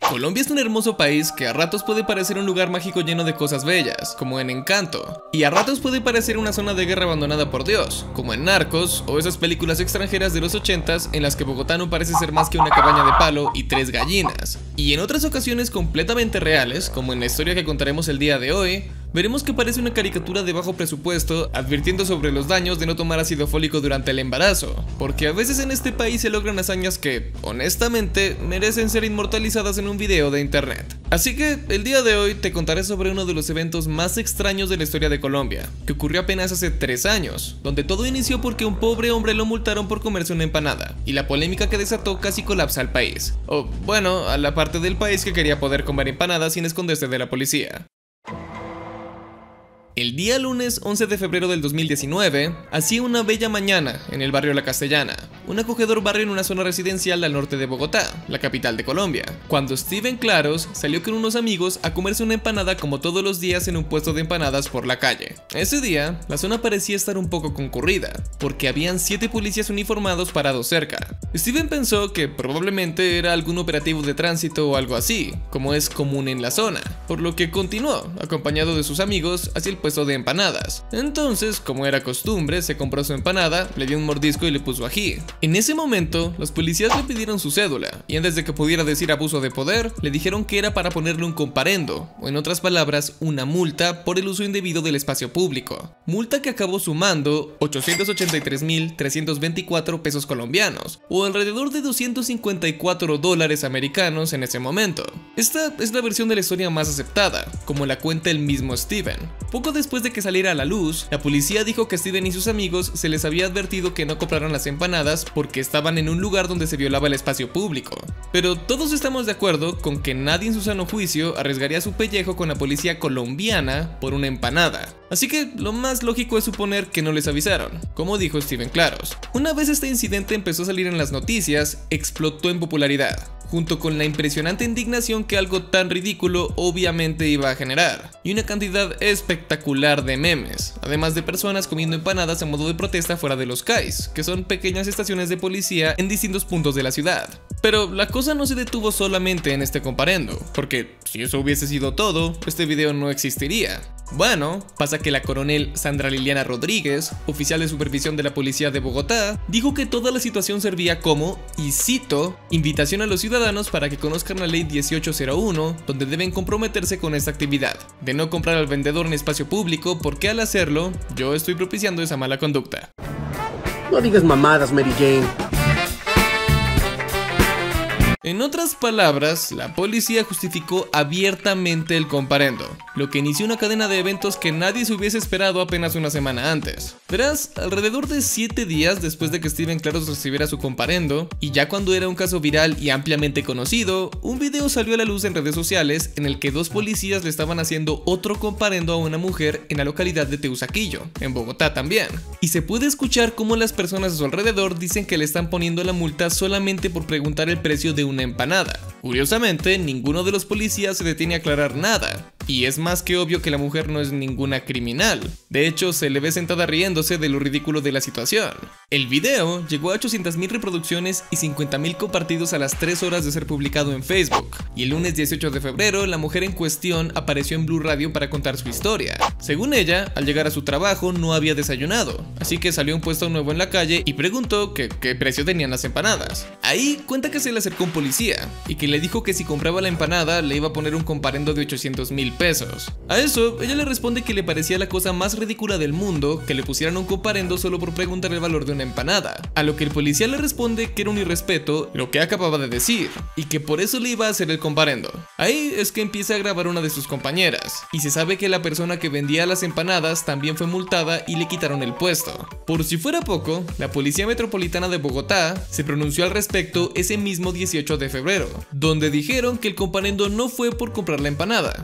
Colombia es un hermoso país que a ratos puede parecer un lugar mágico lleno de cosas bellas, como en Encanto, y a ratos puede parecer una zona de guerra abandonada por Dios, como en Narcos o esas películas extranjeras de los 80s en las que Bogotá no parece ser más que una cabaña de palo y 3 gallinas. Y en otras ocasiones completamente reales, como en la historia que contaremos el día de hoy, veremos que parece una caricatura de bajo presupuesto advirtiendo sobre los daños de no tomar ácido fólico durante el embarazo, porque a veces en este país se logran hazañas que, honestamente, merecen ser inmortalizadas en un video de internet. Así que el día de hoy te contaré sobre uno de los eventos más extraños de la historia de Colombia, que ocurrió apenas hace 3 años, donde todo inició porque un pobre hombre lo multaron por comerse una empanada, y la polémica que desató casi colapsa al país, o bueno, a la parte del país que quería poder comer empanadas sin esconderse de la policía. El día lunes 11 de febrero del 2019, hacía una bella mañana en el barrio La Castellana, un acogedor barrio en una zona residencial al norte de Bogotá, la capital de Colombia, cuando Steven Claros salió con unos amigos a comerse una empanada como todos los días en un puesto de empanadas por la calle. Ese día, la zona parecía estar un poco concurrida, porque habían 7 policías uniformados parados cerca. Steven pensó que probablemente era algún operativo de tránsito o algo así, como es común en la zona, por lo que continuó, acompañado de sus amigos, hacia el puesto de empanadas. Entonces, como era costumbre, se compró su empanada, le dio un mordisco y le puso ají. En ese momento, los policías le pidieron su cédula, y antes de que pudiera decir abuso de poder, le dijeron que era para ponerle un comparendo, o en otras palabras, una multa por el uso indebido del espacio público. Multa que acabó sumando 883.324 pesos colombianos, o alrededor de 254 dólares americanos en ese momento. Esta es la versión de la historia más aceptada, como la cuenta el mismo Steven. Poco después de que saliera a la luz, la policía dijo que a Steven y sus amigos se les había advertido que no compraran las empanadas porque estaban en un lugar donde se violaba el espacio público. Pero todos estamos de acuerdo con que nadie en su sano juicio arriesgaría su pellejo con la policía colombiana por una empanada. Así que lo más lógico es suponer que no les avisaron, como dijo Steven Claros. Una vez este incidente empezó a salir en las noticias, explotó en popularidad, junto con la impresionante indignación que algo tan ridículo obviamente iba a generar, y una cantidad espectacular de memes, además de personas comiendo empanadas a modo de protesta fuera de los CAIs, que son pequeñas estaciones de policía en distintos puntos de la ciudad. Pero la cosa no se detuvo solamente en este comparendo, porque si eso hubiese sido todo, este video no existiría. Bueno, pasa que la coronel Sandra Liliana Rodríguez, oficial de supervisión de la policía de Bogotá, dijo que toda la situación servía como, y cito, invitación a los ciudadanos para que conozcan la ley 1801, donde deben comprometerse con esta actividad, de no comprar al vendedor en espacio público porque al hacerlo, yo estoy propiciando esa mala conducta. No digas mamadas, Mary Jane. En otras palabras, la policía justificó abiertamente el comparendo, lo que inició una cadena de eventos que nadie se hubiese esperado apenas una semana antes. Verás, alrededor de 7 días después de que Steven Claros recibiera su comparendo, y ya cuando era un caso viral y ampliamente conocido, un video salió a la luz en redes sociales en el que 2 policías le estaban haciendo otro comparendo a una mujer en la localidad de Teusaquillo, en Bogotá también. Y se puede escuchar cómo las personas a su alrededor dicen que le están poniendo la multa solamente por preguntar el precio de una empanada. Curiosamente, ninguno de los policías se detiene a aclarar nada, y es más que obvio que la mujer no es ninguna criminal. De hecho, se le ve sentada riéndose de lo ridículo de la situación. El video llegó a 800.000 reproducciones y 50.000 compartidos a las 3 horas de ser publicado en Facebook, y el lunes 18 de febrero la mujer en cuestión apareció en Blue Radio para contar su historia. Según ella, al llegar a su trabajo no había desayunado, así que salió a un puesto nuevo en la calle y preguntó qué precio tenían las empanadas. Ahí cuenta que se le acercó un policía y que le dijo que si compraba la empanada le iba a poner un comparendo de 800.000 pesos. A eso, ella le responde que le parecía la cosa más ridícula del mundo que le pusieran un comparendo solo por preguntar el valor de una empanada, a lo que el policía le responde que era un irrespeto lo que acababa de decir, y que por eso le iba a hacer el comparendo. Ahí es que empieza a grabar una de sus compañeras, y se sabe que la persona que vendía las empanadas también fue multada y le quitaron el puesto. Por si fuera poco, la Policía Metropolitana de Bogotá se pronunció al respecto ese mismo 18 de febrero, donde dijeron que el comparendo no fue por comprar la empanada, sino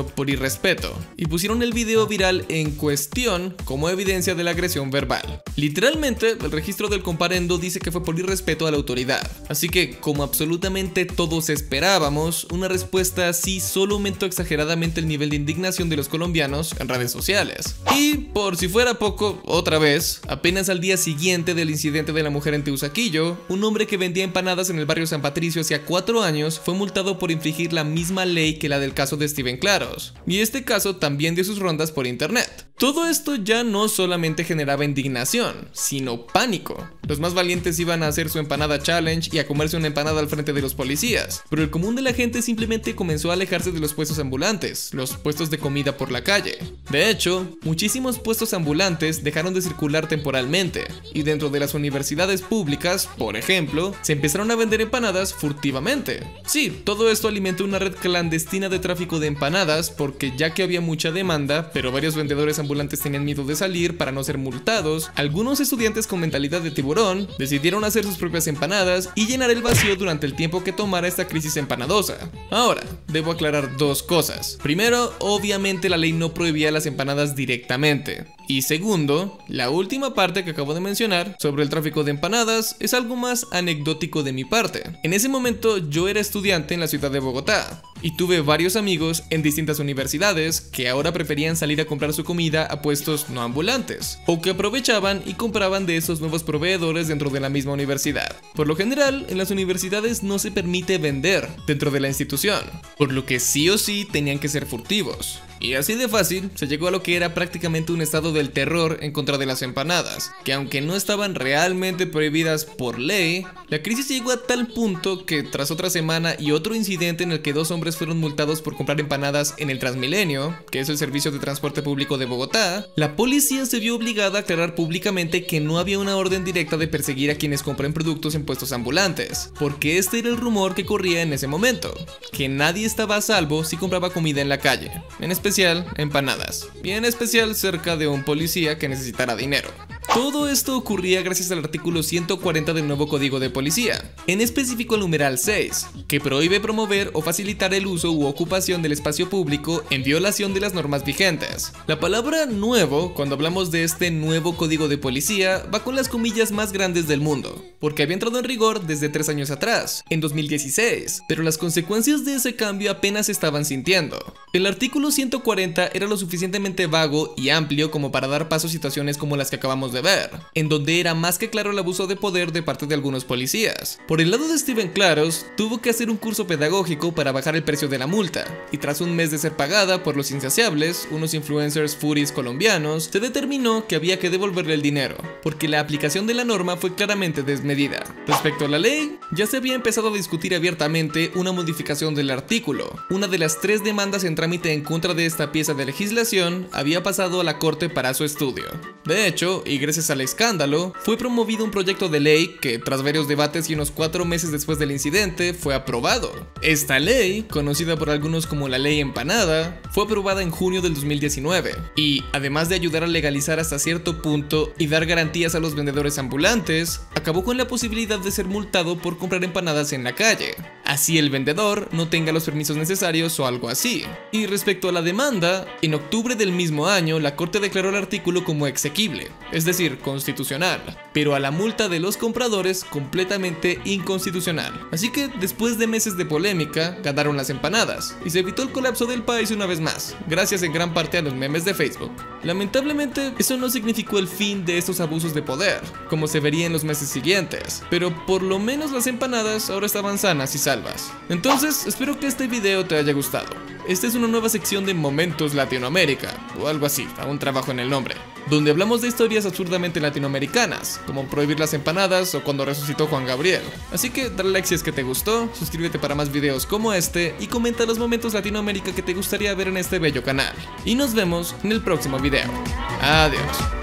sino por irrespeto, y pusieron el video viral en cuestión como evidencia de la agresión verbal. Literalmente, el registro del comparendo dice que fue por irrespeto a la autoridad, así que, como absolutamente todos esperábamos, una respuesta así solo aumentó exageradamente el nivel de indignación de los colombianos en redes sociales. Y por si fuera poco, otra vez, apenas al día siguiente del incidente de la mujer en Teusaquillo, un hombre que vendía empanadas en el barrio San Patricio hacía 4 años fue multado por infringir la misma ley que la del caso de Steven Claros, y este caso también dio sus rondas por internet. Todo esto ya no solamente generaba indignación, sino pánico. Los más valientes iban a hacer su empanada challenge y a comerse una empanada al frente de los policías, pero el común de la gente simplemente comenzó a alejarse de los puestos ambulantes, los puestos de comida por la calle. De hecho, muchísimos puestos ambulantes dejaron de circular temporalmente, y dentro de las universidades públicas, por ejemplo, se empezaron a vender empanadas furtivamente. Sí, todo esto alimentó una red clandestina de tráfico de empanadas, porque ya que había mucha demanda, pero varios vendedores ambulantes tenían miedo de salir para no ser multados, algunos estudiantes con mentalidad de tiburón decidieron hacer sus propias empanadas y llenar el vacío durante el tiempo que tomara esta crisis empanadosa. Ahora, debo aclarar dos cosas. Primero, obviamente la ley no prohibía las empanadas directamente. Y segundo, la última parte que acabo de mencionar sobre el tráfico de empanadas es algo más anecdótico de mi parte. En ese momento yo era estudiante en la ciudad de Bogotá y tuve varios amigos en distintas universidades que ahora preferían salir a comprar su comida a puestos no ambulantes, o que aprovechaban y compraban de esos nuevos proveedores dentro de la misma universidad. Por lo general, en las universidades no se permite vender dentro de la institución, por lo que sí o sí tenían que ser furtivos. Y así de fácil se llegó a lo que era prácticamente un estado del terror en contra de las empanadas, que aunque no estaban realmente prohibidas por ley, la crisis llegó a tal punto que tras otra semana y otro incidente en el que 2 hombres fueron multados por comprar empanadas en el Transmilenio, que es el servicio de transporte público de Bogotá, la policía se vio obligada a aclarar públicamente que no había una orden directa de perseguir a quienes compren productos en puestos ambulantes, porque este era el rumor que corría en ese momento, que nadie estaba a salvo si compraba comida en la calle, en especial empanadas, y en especial cerca de un policía que necesitara dinero. Todo esto ocurría gracias al artículo 140 del nuevo Código de Policía, en específico el numeral 6, que prohíbe promover o facilitar el uso u ocupación del espacio público en violación de las normas vigentes. La palabra nuevo, cuando hablamos de este nuevo Código de Policía, va con las comillas más grandes del mundo, porque había entrado en rigor desde 3 años atrás, en 2016, pero las consecuencias de ese cambio apenas se estaban sintiendo. El artículo 140 era lo suficientemente vago y amplio como para dar paso a situaciones como las que acabamos de ver, en donde era más que claro el abuso de poder de parte de algunos policías. Por el lado de Steven Claros, tuvo que hacer un curso pedagógico para bajar el precio de la multa, y tras un mes de ser pagada por los insaciables, unos influencers foodies colombianos, se determinó que había que devolverle el dinero, porque la aplicación de la norma fue claramente desmedida. Respecto a la ley, ya se había empezado a discutir abiertamente una modificación del artículo. Una de las 3 demandas en trámite en contra de esta pieza de legislación había pasado a la corte para su estudio. De hecho, y gracias al escándalo, fue promovido un proyecto de ley que, tras varios debates y unos 4 meses después del incidente, fue aprobado. Esta ley, conocida por algunos como la Ley Empanada, fue aprobada en junio del 2019, y además de ayudar a legalizar hasta cierto punto y dar garantías a los vendedores ambulantes, acabó con la posibilidad de ser multado por comprar empanadas en la calle. Así el vendedor no tenga los permisos necesarios o algo así. Y respecto a la demanda, en octubre del mismo año, la corte declaró el artículo como exequible, es decir, constitucional, pero a la multa de los compradores completamente inconstitucional. Así que después de meses de polémica, ganaron las empanadas, y se evitó el colapso del país una vez más, gracias en gran parte a los memes de Facebook. Lamentablemente, eso no significó el fin de estos abusos de poder, como se vería en los meses siguientes, pero por lo menos las empanadas ahora estaban sanas y salvas. Entonces, espero que este video te haya gustado. Esta es una nueva sección de Momentos Latinoamérica, o algo así, aún trabajo en el nombre, donde hablamos de historias absurdamente latinoamericanas, como prohibir las empanadas o cuando resucitó Juan Gabriel. Así que dale like si es que te gustó, suscríbete para más videos como este y comenta los momentos Latinoamérica que te gustaría ver en este bello canal. Y nos vemos en el próximo video. Adiós.